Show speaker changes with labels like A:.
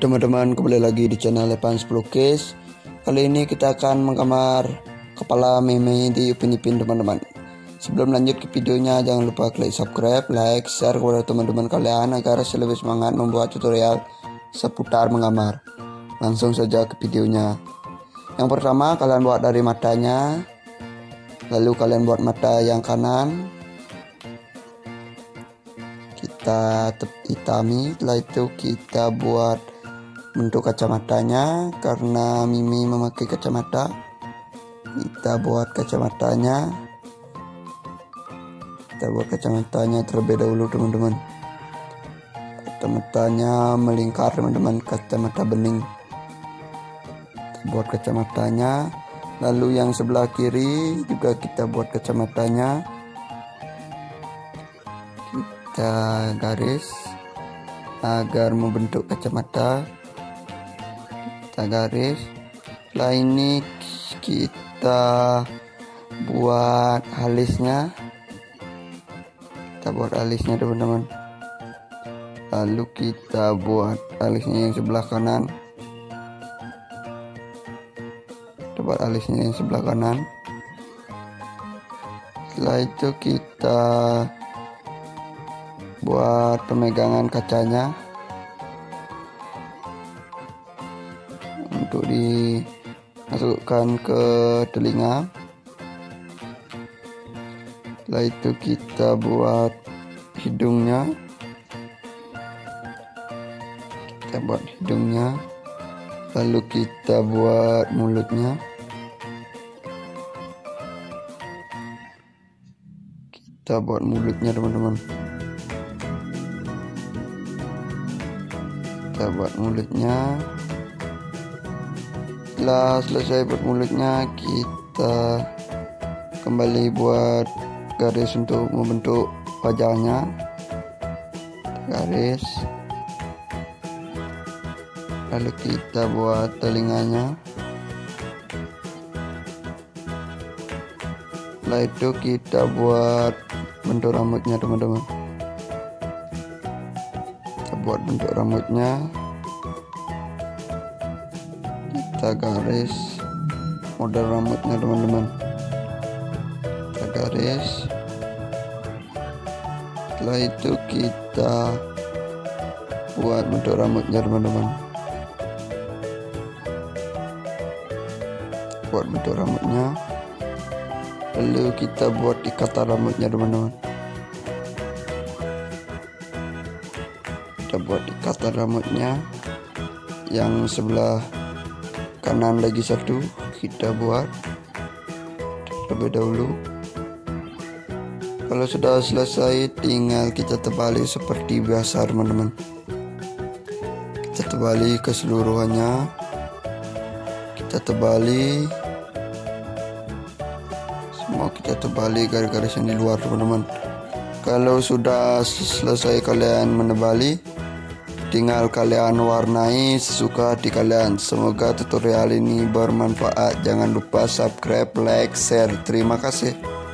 A: teman-teman, kembali lagi di channel Evan 10 Case. Kali ini kita akan menggambar kepala meme di Upin Ipin teman-teman. Sebelum lanjut ke videonya, jangan lupa klik subscribe, like, share kepada teman-teman kalian agar lebih semangat membuat tutorial seputar menggambar. Langsung saja ke videonya. Yang pertama, kalian buat dari matanya, lalu kalian buat mata yang kanan, kita hitami. Setelah itu kita buat bentuk kacamatanya, karena Mimi memakai kacamata. Kita buat kacamatanya, terlebih dahulu teman-teman. Kacamatanya melingkar teman-teman, kacamata bening. Kita buat kacamatanya, lalu yang sebelah kiri juga kita buat kacamatanya. Kita garis agar membentuk kacamata, kita garis. Setelah ini kita buat alisnya, teman-teman. Lalu kita buat alisnya yang sebelah kanan, setelah itu kita buat pemegangan kacanya untuk dimasukkan ke telinga. Setelah itu kita buat hidungnya, lalu kita buat mulutnya. Teman-teman. Kita buat mulutnya. Setelah selesai buat mulutnya, kita kembali buat garis untuk membentuk wajahnya. Garis. Lalu kita buat telinganya. Setelah itu kita buat bentuk rambutnya teman-teman. Kita garis model rambutnya teman-teman. Kita garis. Setelah itu kita buat bentuk rambutnya teman-teman. Lalu kita buat ikatan rambutnya teman-teman. Kita buat ikatan rambutnya. Yang sebelah kanan lagi satu kita buat terlebih dahulu. Kalau sudah selesai, tinggal kita tebali seperti biasa teman-teman. Kita tebali keseluruhannya. Semua kita tebali garis-garis yang di luar teman-teman. Kalau sudah selesai kalian menebali, tinggal kalian warnai sesuka hati kalian. Semoga tutorial ini bermanfaat. Jangan lupa subscribe, like, share. Terima kasih.